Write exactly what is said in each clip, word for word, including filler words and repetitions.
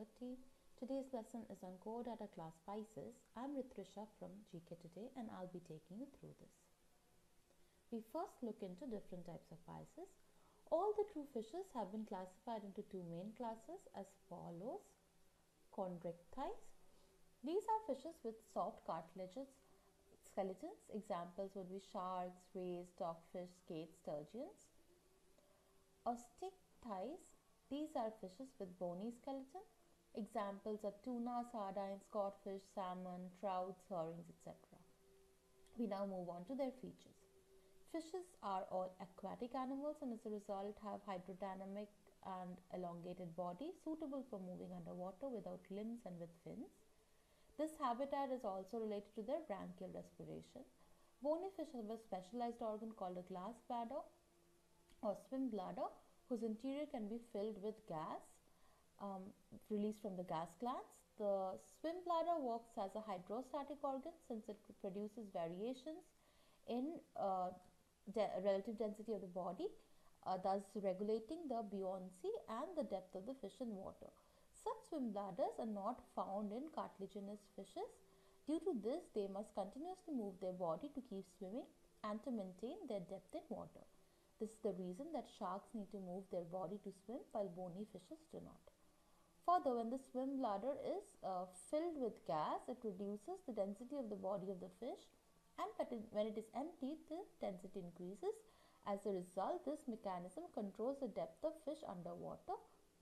thirty. Today's lesson is on core data class spices. I'm Ritrisha from G K Today and I'll be taking you through this. We first look into different types of spices. All the true fishes have been classified into two main classes as follows. Chondrichthyes. These are fishes with soft cartilaginous skeletons. Examples would be sharks, rays, dogfish, skates, sturgeons. Osteichthyes. These are fishes with bony skeleton. Examples are tuna, sardines, codfish, salmon, trouts, herrings, et cetera. We now move on to their features. Fishes are all aquatic animals and as a result have hydrodynamic and elongated body suitable for moving underwater without limbs and with fins. This habitat is also related to their branchial respiration. Bony fish have a specialized organ called a glass bladder or swim bladder, whose interior can be filled with gas um, released from the gas glands. The swim bladder works as a hydrostatic organ since it produces variations in uh, de relative density of the body, uh, thus regulating the buoyancy and the depth of the fish in water. Such swim bladders are not found in cartilaginous fishes. Due to this, they must continuously move their body to keep swimming and to maintain their depth in water. This is the reason that sharks need to move their body to swim while bony fishes do not. Further, when the swim bladder is uh, filled with gas, it reduces the density of the body of the fish, and when it is empty, the density increases. As a result, this mechanism controls the depth of fish underwater.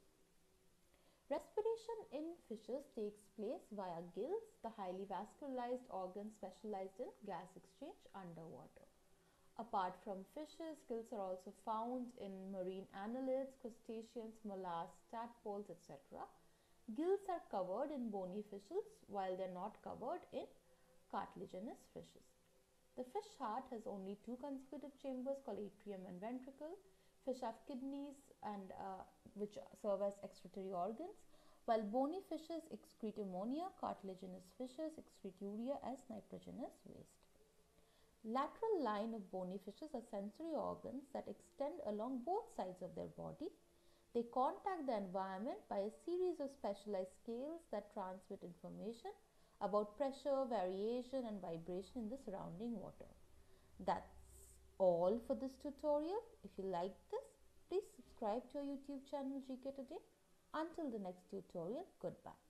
Respiration in fishes takes place via gills, the highly vascularized organ specialized in gas exchange underwater. Apart from fishes, gills are also found in marine annelids, crustaceans, mollusks, tadpoles, et cetera. Gills are covered in bony fishes while they are not covered in cartilaginous fishes. The fish heart has only two consecutive chambers called atrium and ventricle. Fish have kidneys and uh, which serve as excretory organs, while bony fishes excrete ammonia, cartilaginous fishes excrete urea as nitrogenous waste. Lateral line of bony fishes are sensory organs that extend along both sides of their body. They contact the environment by a series of specialized scales that transmit information about pressure, variation and vibration in the surrounding water. That's all for this tutorial. If you liked this, please subscribe to our YouTube channel G K Today. Until the next tutorial, goodbye.